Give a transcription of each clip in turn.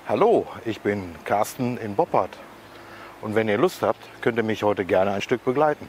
Hallo, ich bin Carsten in Boppard und wenn ihr Lust habt, könnt ihr mich heute gerne ein Stück begleiten.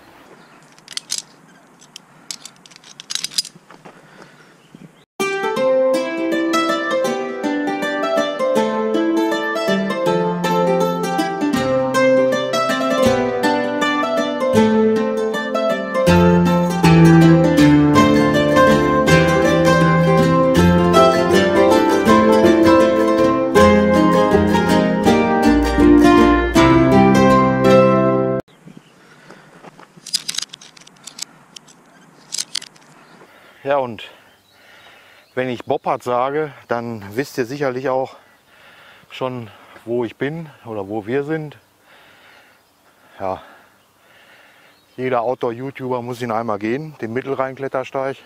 Ja, und wenn ich Boppard sage, dann wisst ihr sicherlich auch schon, wo ich bin oder wo wir sind. Ja, jeder Outdoor-YouTuber muss ihn einmal gehen, den Mittelrhein-Klettersteig.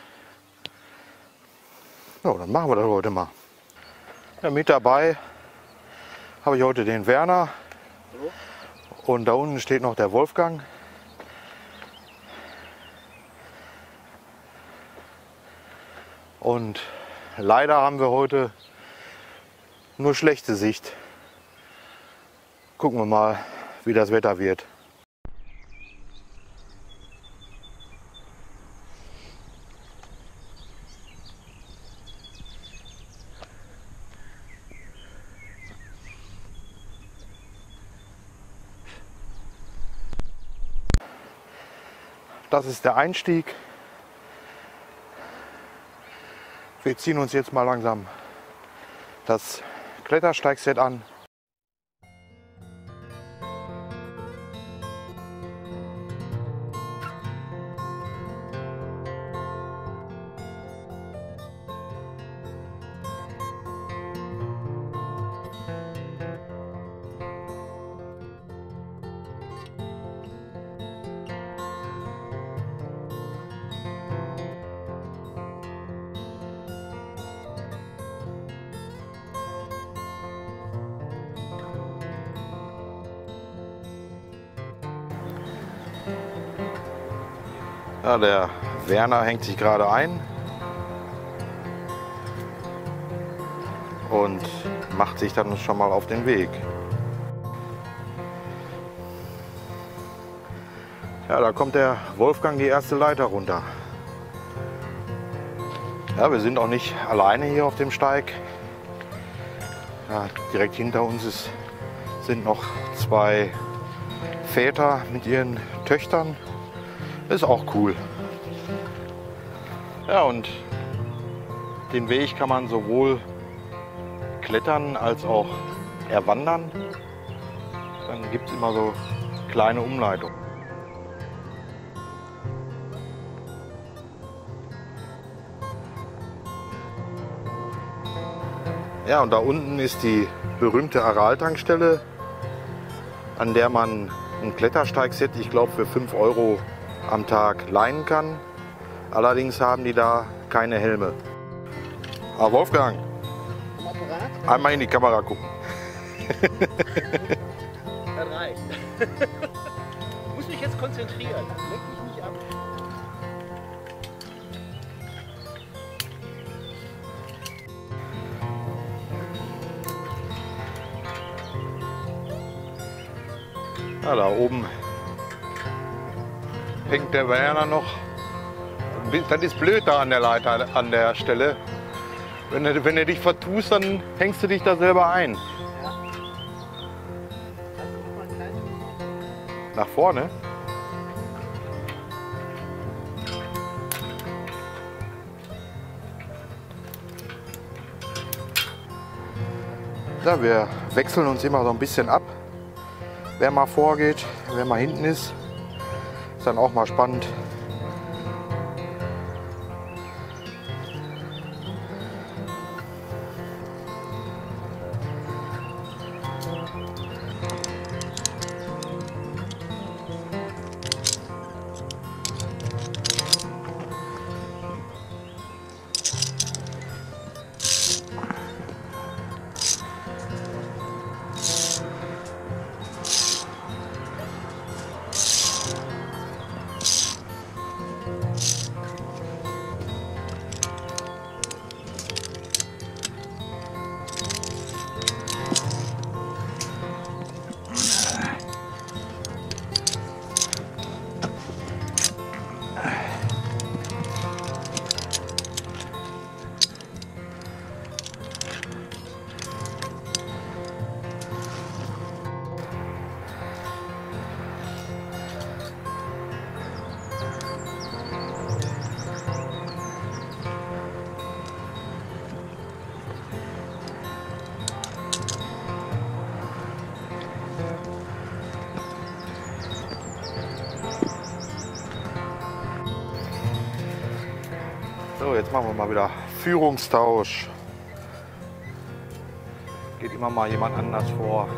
Ja, dann machen wir das heute mal. Ja, mit dabei habe ich heute den Werner. Hallo. Und da unten steht noch der Wolfgang. Und leider haben wir heute nur schlechte Sicht. Gucken wir mal, wie das Wetter wird. Das ist der Einstieg. Wir ziehen uns jetzt mal langsam das Klettersteigset an. Ja, der Werner hängt sich gerade ein und macht sich dann schon mal auf den Weg. Ja, da kommt der Wolfgang die erste Leiter runter. Ja, wir sind auch nicht alleine hier auf dem Steig. Ja, direkt hinter uns sind noch zwei Väter mit ihren Töchtern. Ist auch cool. Ja, und den Weg kann man sowohl klettern als auch erwandern. Dann gibt es immer so kleine Umleitungen. Ja, und da unten ist die berühmte Aral-Tankstelle, an der man ein Klettersteigset, ich glaube, für 5 € am Tag leihen kann. Allerdings haben die da keine Helme. Aber Wolfgang, einmal in die Kamera gucken. Das reicht. Ich muss mich jetzt konzentrieren. Leck mich nicht ab. Ja, da oben hängt der Werner noch. Das ist blöd da an der Leiter, an der Stelle. Wenn du dich vertust, dann hängst du dich da selber ein. Ja. Nach vorne. Ja, wir wechseln uns immer so ein bisschen ab. Wer mal vorgeht, wer mal hinten ist. Ist dann auch mal spannend. jetzt machen wir mal wieder Führungstausch. Geht immer mal jemand anders vor.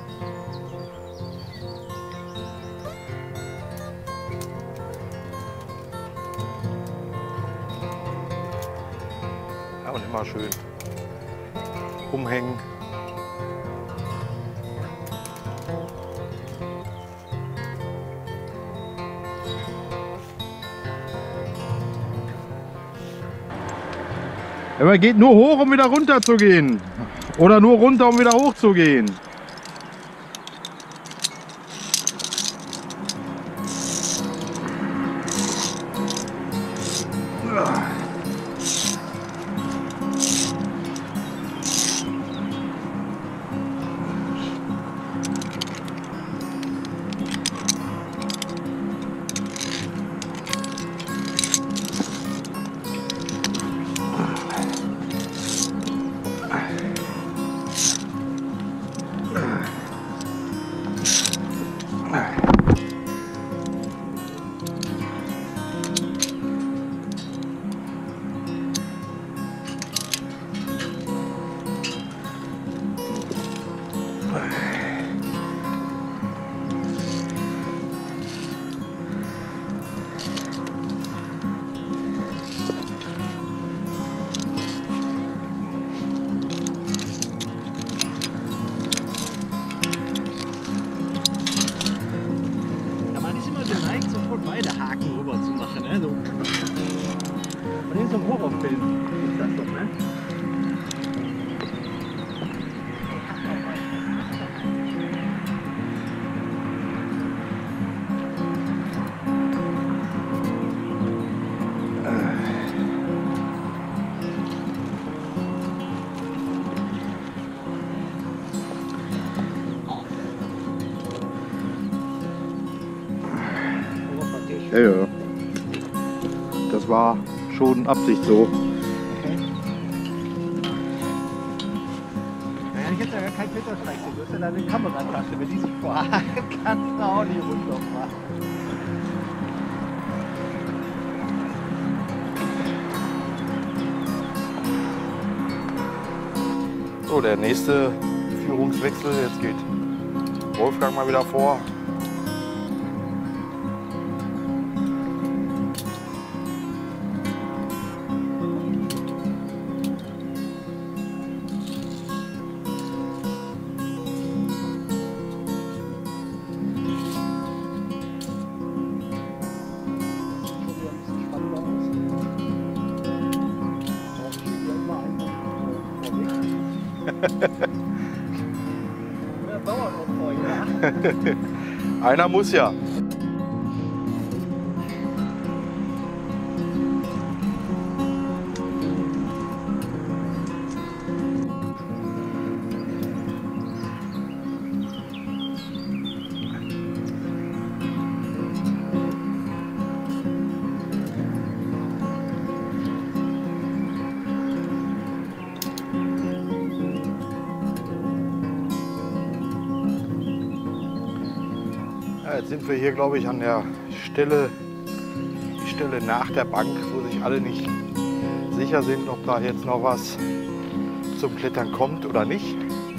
Ja, und immer schön umhängen. Ja, man geht nur hoch, um wieder runter zu gehen. Oder nur runter, um wieder hoch zu gehen. Beide Haken rüber zu machen, ne? So. Und hier ist so ein Horrorfilm. Ist das doch, ne? Ja, ja. Das war schon Absicht so. Okay. Naja, ich hätte ja gar kein Filterstreich. Du hast ja da eine Kameratasche. Wenn die sich vorhaken, kannst du auch nicht runter machen. So, der nächste Führungswechsel. Jetzt geht Wolfgang mal wieder vor. Einer muss ja. Jetzt sind wir hier, glaube ich, an der Stelle, die Stelle nach der Bank, wo sich alle nicht sicher sind, ob da jetzt noch was zum Klettern kommt oder nicht.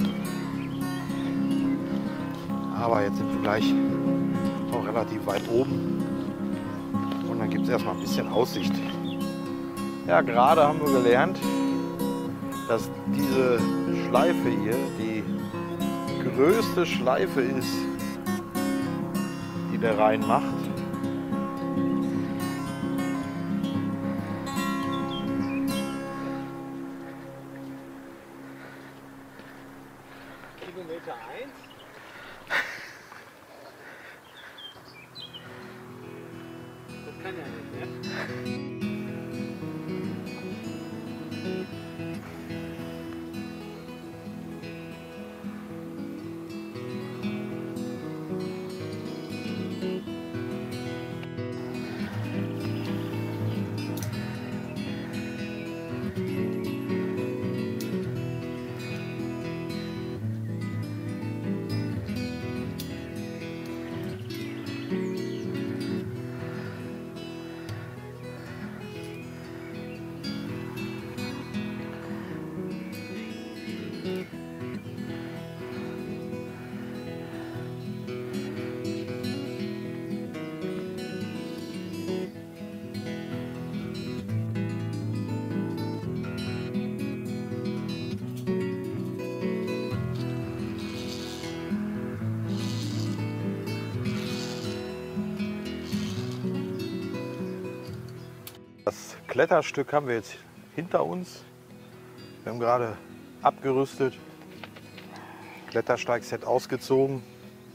Aber jetzt sind wir gleich auch relativ weit oben und dann gibt es erstmal ein bisschen Aussicht. Ja, gerade haben wir gelernt, dass diese Schleife hier die größte Schleife ist, der reinmacht. Kilometer 1. Das kann ja nicht, ne? Das Kletterstück haben wir jetzt hinter uns. Wir haben gerade abgerüstet, Klettersteigset ausgezogen,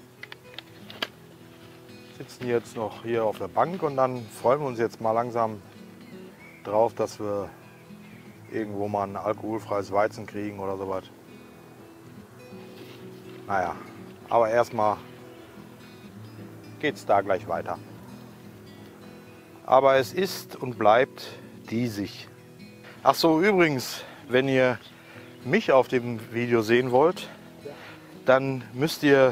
sitzen jetzt noch hier auf der Bank und dann freuen wir uns jetzt mal langsam drauf, dass wir irgendwo mal ein alkoholfreies Weizen kriegen oder sowas. Naja, aber erstmal geht es da gleich weiter. Aber es ist und bleibt diesig. Ach so, übrigens, wenn ihr mich auf dem Video sehen wollt, dann müsst ihr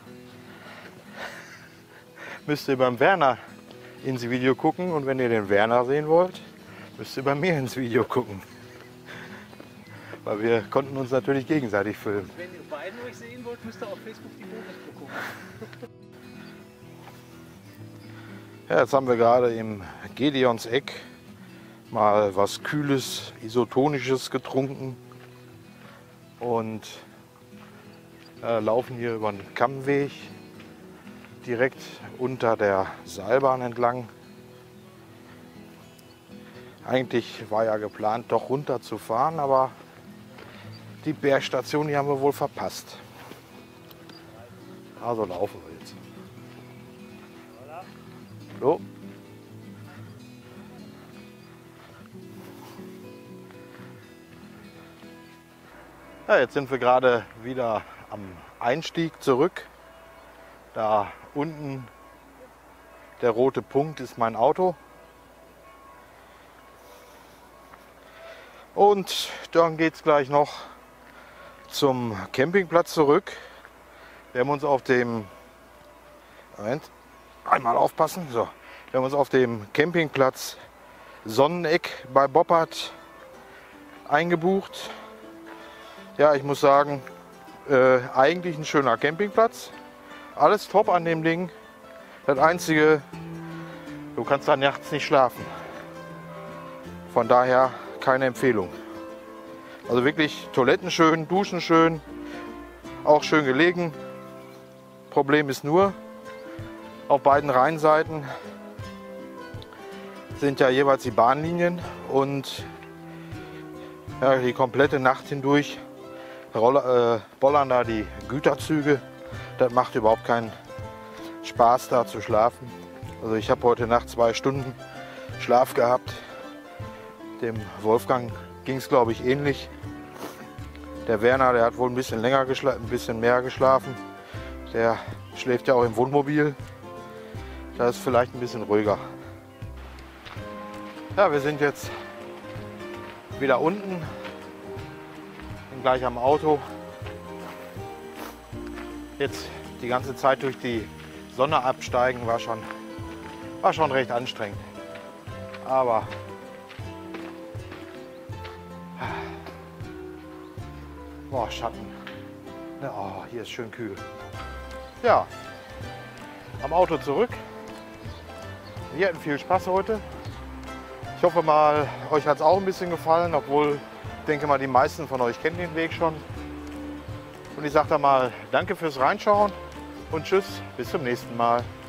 beim Werner ins Video gucken, und wenn ihr den Werner sehen wollt, müsst ihr bei mir ins Video gucken. Weil wir konnten uns natürlich gegenseitig filmen. Wenn ihr beiden euch sehen wollt, müsst ihr auf Facebook die Fotos gucken. Ja, jetzt haben wir gerade im Gedeons Eck mal was Kühles, Isotonisches getrunken und laufen hier über den Kammweg direkt unter der Seilbahn entlang. Eigentlich war ja geplant, doch runter zu fahren, aber die Bergstation, die haben wir wohl verpasst. Also laufen wir jetzt. So. Ja, jetzt sind wir gerade wieder am Einstieg zurück. Da unten der rote Punkt ist mein Auto. Und dann geht es gleich noch zum Campingplatz zurück. Wir haben uns auf dem, Moment, einmal aufpassen, so. Wir haben uns auf dem Campingplatz Sonneneck bei Boppard eingebucht. Ja, ich muss sagen, eigentlich ein schöner Campingplatz. Alles top an dem Ding. Das Einzige, du kannst da nachts nicht schlafen. Von daher keine Empfehlung. Also wirklich Toiletten schön, Duschen schön, auch schön gelegen. Problem ist nur, auf beiden Rheinseiten sind ja jeweils die Bahnlinien und ja, die komplette Nacht hindurch bollern da die Güterzüge. Das macht überhaupt keinen Spaß, da zu schlafen. Also ich habe heute Nacht 2 Stunden Schlaf gehabt. Dem Wolfgang ging es, glaube ich, ähnlich. Der Werner, der hat wohl ein bisschen länger ein bisschen mehr geschlafen. Der schläft ja auch im Wohnmobil. Da ist vielleicht ein bisschen ruhiger. Ja, wir sind jetzt wieder unten, bin gleich am Auto. Jetzt die ganze Zeit durch die Sonne absteigen war schon recht anstrengend. Aber boah, Schatten. Ja, oh, hier ist schön kühl. Ja, am Auto zurück. Wir hatten viel Spaß heute. Ich hoffe mal, euch hat es auch ein bisschen gefallen, obwohl ich denke mal, die meisten von euch kennen den Weg schon. Und ich sage da mal danke fürs Reinschauen und tschüss, bis zum nächsten Mal.